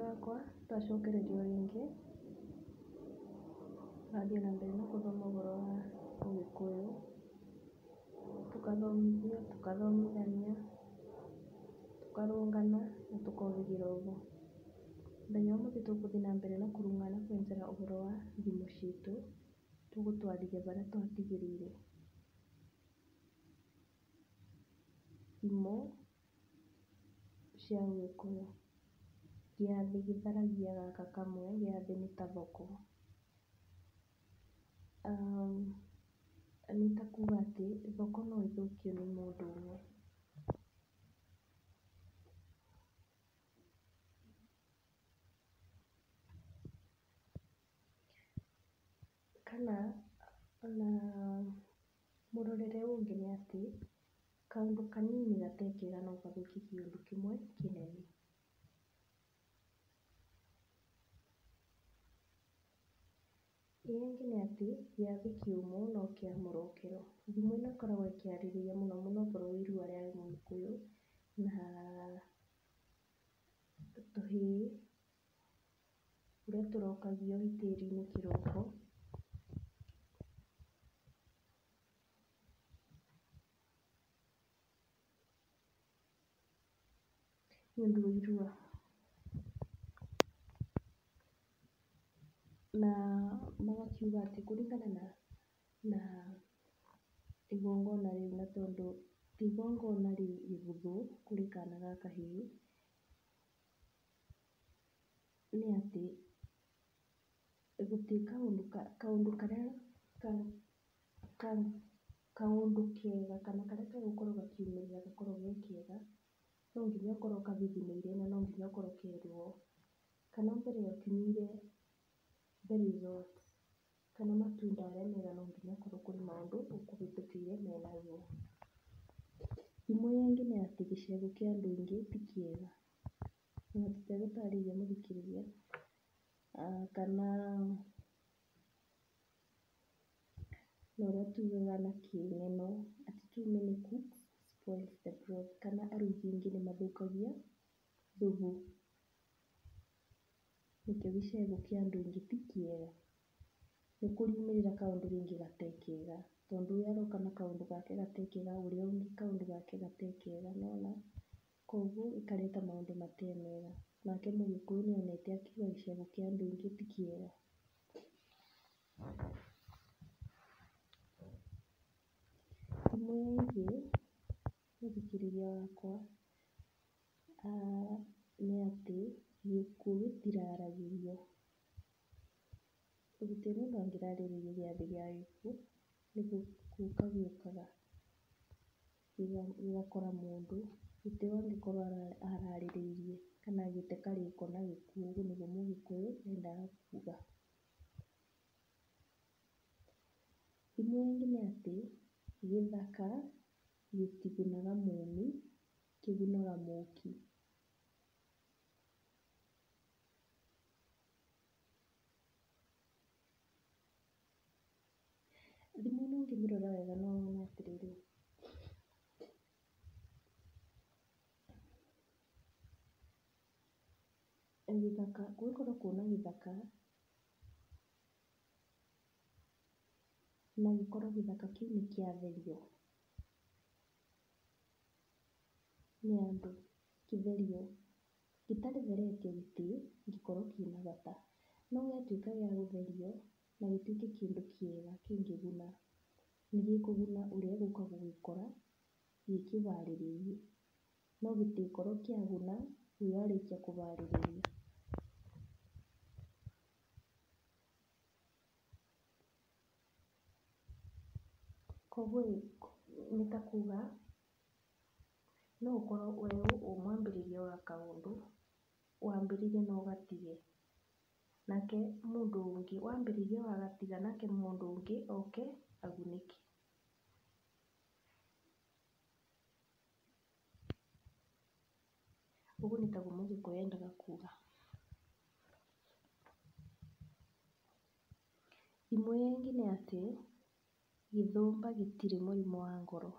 wakwa twacokereria rĩngĩ tũrathiĩ na mbere na gũthoma ũhoro wa Ũgĩkũyũ, tũkathomithia, tũkathomithania, tũkarũngana na tũkohĩgĩra ũhoro. Mũthenya wa ũmũthĩ tũgũthiĩ na mbere na kũrũngana kwenzera ũhoro wa thimũ citũ, tũgũtwarithia barĩa twatigĩrĩire. Thimũ cia Ũgĩkũyũ, gĩathĩ gĩtharagia gaka kamwe, gĩathĩ nĩ ta thoko. Nĩ ta kuga atĩ thoko no ĩthũkio nĩ mũndũ ũmwe. Kana ona mũrorere ũngĩ nĩ atĩ kaũndũ kanini gatekega no gathũkie kĩũndũ kĩmwe kĩnene. Ĩyo ĩngĩ nĩ atĩ gĩathĩ kĩũmũ no kĩamũrokero. Thimũ ĩno ĩkoragwo ĩkĩarĩrĩria mũno mũno okorwo wĩ irua rĩa Mũgĩkũyũ na tũhĩĩ tũrĩa tũrokagio itĩri-inĩ kĩroko. Nĩ ũndũ wa irua. Na magakiuga atĩ kũringana na igongona rĩu, na tondũ ti igongona rĩhũthũ kũrĩ kana ga kahĩĩ, nĩ atĩ gũtirĩ kaũndũ karĩa kaũndũ kega kana karĩa gagũkorwo gakiumĩrĩra gakorwo ge kega, no nginya ũkorwo gathithinĩire na no nginya ũkorwo ũkerwo kana mbere ya ũkinyire the result kana matunda arĩa mega no nginya ũkorwo kũrĩ maũndũ ũkũhĩtũkĩire menaruo. Thimũ ĩngĩ nĩ atĩ gĩcego kĩa andũ aingĩ ti kĩega, na tũtegũtarĩria mũthikĩrĩria kana na ũrĩa tugaga na kĩng'eno atĩ too many cooks spoils the broth, kana arugi aingĩ nĩ mathũkagia thubu. Nĩkĩo gĩcego kĩa andũ aingĩ ti kĩega, nĩ kũriumĩrĩra kaũndũ rĩngĩ gatekega, tondũ ũyũ aroka na kaũndũ gake gatekega, ũrĩa ũngĩ kaũndũ gake gatekega, nĩwona, koguo ĩkareta maũndũ matemega. Nake Mũgĩkũyũ nĩonete akiuga gĩcego kĩa andũ aingĩ ti kĩega. Thimũ ĩngĩ mũthikĩrĩria wakwa nĩ atĩ gĩkuũ gĩtiraragĩrio. Gũtirĩ mũndũ angĩrarĩrĩria gĩathĩ gĩa gĩkuũ, nĩ gũka gĩũkaga gĩgakora mũndũ, gũtirĩ angĩkorwo ararĩrĩirie kana agĩte karĩko na gĩkuũ. Ũguo nĩguo Mũgĩkũyũ endaga kuga. Thimũ ĩngĩ nĩ atĩ gĩthaka gĩtigunaga mũũmbi, kĩgunaga mũũki. Thimũ ĩno ũngĩmĩrora wega no wone atĩrĩrĩ, gĩthaka gũgĩkorwo kwĩna gĩthaka na gĩkorwo gĩthaka kĩu nĩ kĩatherio nĩ andũ, kĩtherio, gĩtarĩ theretio gĩtingĩkorwo kĩna bata, no gĩatuĩka gĩa gũtherio na gĩtuĩke kĩndũ kĩega kĩngĩguna, nĩ gĩkũguna ũrĩa ũgũka gũgĩkora gĩkĩbarĩrĩirie, no gĩtingĩkorwo kĩaguna ũrĩa warĩkia kũbarĩrĩria. Koguo nĩ ta kuga no ũkorwo wĩ mwambĩrĩria wa kaũndũ, wambĩrĩrie na ũgatige, nake mũndũ ũngĩ wambĩrĩria wagatiga, nake mũndũ ũngĩ oke agunĩke. Ũguo nĩ taguo Mũgĩkũyũ endaga kuga. Thimũ ĩngĩ nĩ atĩ gĩthũmba gĩtirĩ mũrimũ wa ngoro.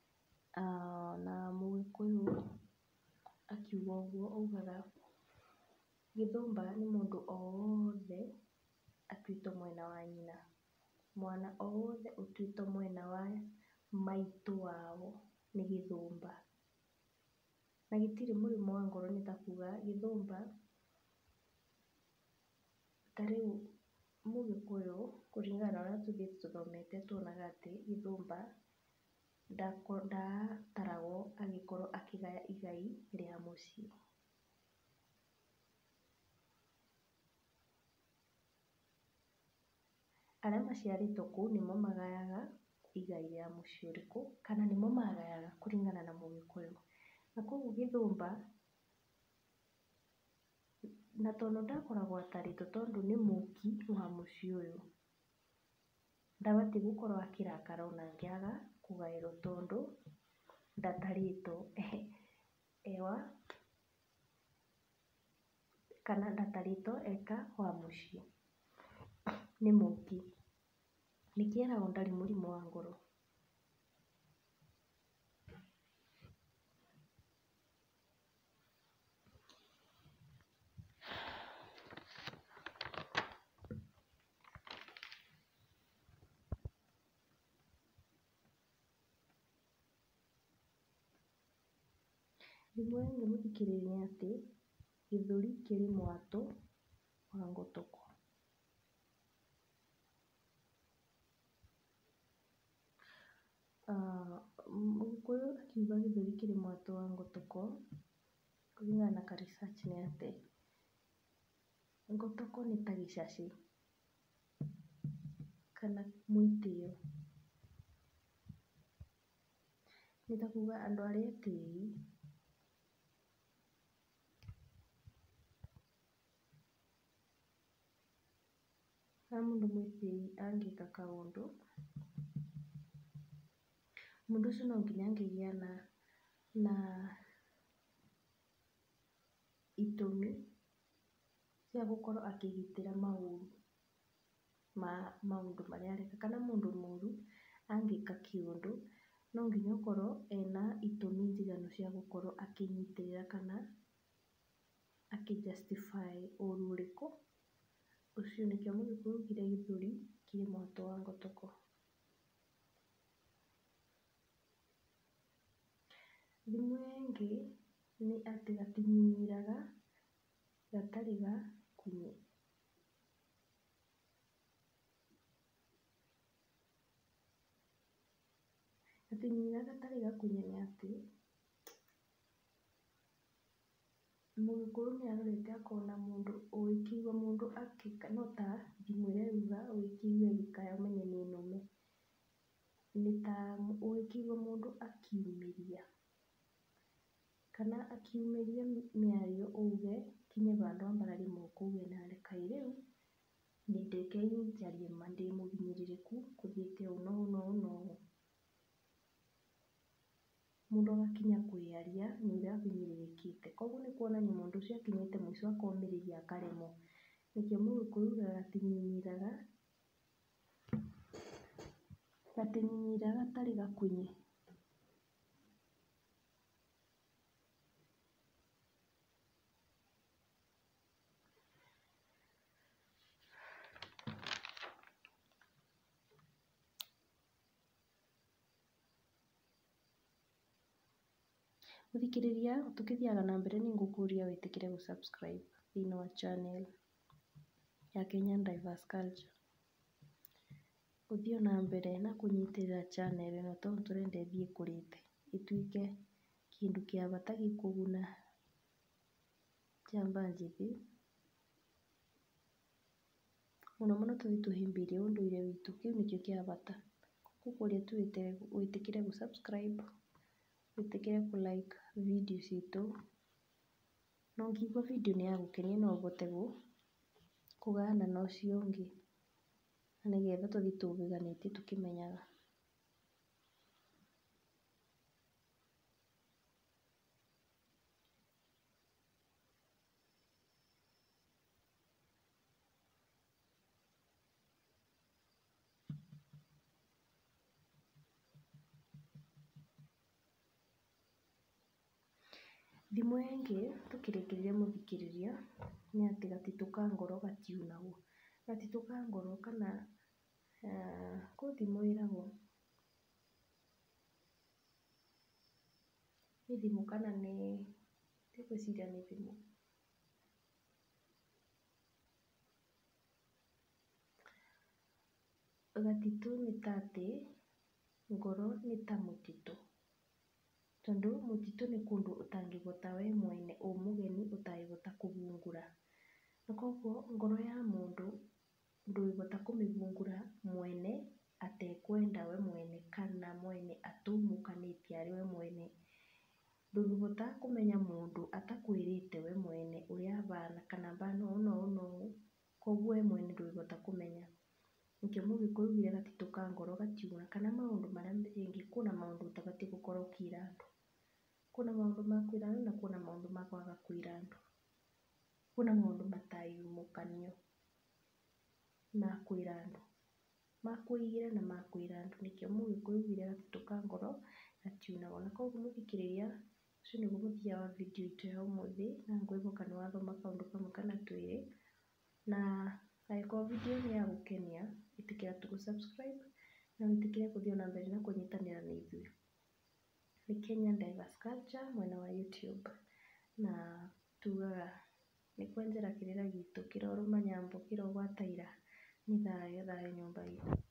Na Mũgĩkũyũ akiuga ũguo augaga Gĩthũmba nĩ mũndũ o wothe atuĩtwo mwena wa nyina. Mwana o wothe ũtuĩtwo mwena wa maitũ wao nĩ gĩthũmba. Na gĩtirĩ mũrĩmo wa ngoro, nĩ ta kuga gĩthũmba, ta rĩu Mũgĩkũyũ kũringana na ũrĩa tũthiĩte tũthomete tuonaga atĩ gĩthũmba ndataragwo agĩkorwo akĩgaya igai rĩa mũciĩ. Arĩa maciarĩtwo kũu nĩmo magayaga igai rĩa mũciĩ ũrĩkũ, kana nĩmo magayaga kũringana na Mũgĩkũyũ. Na koguo gĩthũmba, na tondũ ndakoragwo atarĩtwo tondũ nĩ mũũki wa mũciĩ ũyũ, ndabatiĩ gũkorwo akĩrakara ona angĩaga kũgaĩrwo tondũ ndatarĩtwo ewa, kana ndatarĩtwo eka wa mũciĩ, nĩ mũũki. Nĩkĩo eragwo ndarĩ mũrimũ wa ngoro. Thimo ĩngĩ mũthikĩrĩria nĩ atĩ gĩthũri kĩrĩ mwatũ wa ngũtũko. Mũgĩkũyũ akiuga gĩthũri kĩrĩ mwatũ wa ngũtũko, kũringana na ka research nĩ atĩ ngũtũko nĩ ta gĩcaci kana mũitĩyo. Nĩ ta kuga andũ arĩa etĩĩi na mũndũ mwĩtĩĩi angĩka kaũndũ, mũndũ ũcio no nginya angĩgĩa na itũmi cia gũkorwo akĩgitĩra maũndũ marĩa areka. Kana mũndũ mũũru angĩka kĩũndũ, no nginya okorwo ena itũmi njiganu cia gũkorwo akĩnyitĩrĩra kana akĩ justify ũũru ũrĩkũ. Ũcio nĩkĩo Mũgĩkũyũ augire gĩthũri kĩrĩ mwatũ wa ngũtũko. Thimo ĩngĩ nĩ atĩ gatinyinyiiraga gatarĩ gakunye. Gatinyinyiiraga gatarĩ gakunye nĩ atĩ Mũgĩkũyũ nĩ arorete akona mũndũ ũgĩkĩigua mũndũ no ta thimo ĩrĩa yuga ũgĩkĩigua ĩgĩkaya ũmenye nĩ nũme. Nĩ ta ũgĩkĩigua mũndũ akiumĩria, kana akiumĩria mĩario uge kinye bandũ wambarage moko uge narĩ kaĩ rĩu njarie ma ndĩ mũhinyĩrĩrĩku kũthiĩte ũũ na ũũ na ũũ na ũũ. Mũndũ agakinya kwĩyaria nĩ ũrĩa ahinyĩrĩrĩkĩte. Koguo nĩ kuonania mũndũ ũcio akinyĩte mũico akomĩrĩria akaremwo. Nĩkĩo Mũgĩkũyũ augaga gatinyinyiiraga gatarĩ gakunye. Mũthikĩrĩria, tũkĩthiaga na mbere nĩ ngũkũria wĩtĩkĩre gũ subscribe thĩinĩ wa channel ya Kenyan Diverse Culture. Gũthiĩ na mbere na kũnyitĩrĩra channel ĩno tondũ tũrenda ĩthiĩ ĩkũrĩte, ĩtuĩke kĩndũ kĩa bata gĩkũguna njamba njĩthĩ. Mũno mũno tũthiĩ tũhĩmbĩrie ũndũire witũ, kĩu nĩkĩo kĩa bata. Ngũkũria tu wĩtĩkĩre gũ subscribe, wĩtĩkĩre kũ like video citũ. Na ũngĩigua video nĩ ya gũkenia no ũbote kũgayana na ũcio ũngĩ, na nĩgetha tũthiĩ tũũbiganĩtie tũkĩmenyaga. Thimo ĩngĩ tũkĩrĩkĩrĩria mũthikĩrĩria nĩ atĩ gatitũ ka ngoro gatiunagwo. Gatitũ ka ngoro kana kwĩ thimo ĩragwo, nĩ thimo kana nĩ, ndigwĩciria nĩ thimo. Gatitũ nĩ ta atĩ ngoro nĩ ta mũtitũ, tondũ mũtitũ nĩ kũndũ ũtangĩhota we mwene wĩ mũgeni ũtangĩhota kũhungura. Na koguo ngoro ya mũndũ ndũngĩhota kũmĩhungura mwene atekwenda we mwene kana mwene ataumũkanĩtie arĩ we mwene. Ndũngĩhota kũmenya mũndũ atakwĩrĩte we mwene ũrĩa ahana kana ahana ũũ na ũũ na ũũ, koguo we mwene ndũngĩhota kũmenya. Nĩkĩo mũgĩkũyũ augire gatitũ ka ngoro gatiunaga, kana maũndũ marĩa rĩngĩ kwĩna maũndũ ũtabatiĩ gũkorwo ũkĩra andũ. Kwĩna maũndũ ma kwĩra andũ na kwĩna maũndũ ma kwaga kwĩra andũ. Kwĩna maũndũ matayumũkanio ma kwĩra andũ, ma kwĩigĩra na ma kwĩra andũ. Nĩkĩo mũgĩkũyũ augire gatitũ ka ngoro gatiunagwo. Na koguo mũthikĩrĩria, ũcio nĩguo mũthia wa video itũ ya ũmũthĩ, na ngwĩhoka nĩ wathoma kaũndũ kamwe kana twĩrĩ. Na angĩkorwo video nĩ ya gũkenia, ĩtĩkĩra tu gũ subscribe na wĩtĩkĩre gũthiĩ na mbere na kũnyitanĩra na ithuĩ. Nĩ Kenyan Diverse Culture mwena wa YouTube, na tugaga nĩ kwenjera kĩrĩra gitũ kĩrorũma nyambo kĩrogwataĩra, nĩ thayũ thayũ nyũmba itũ.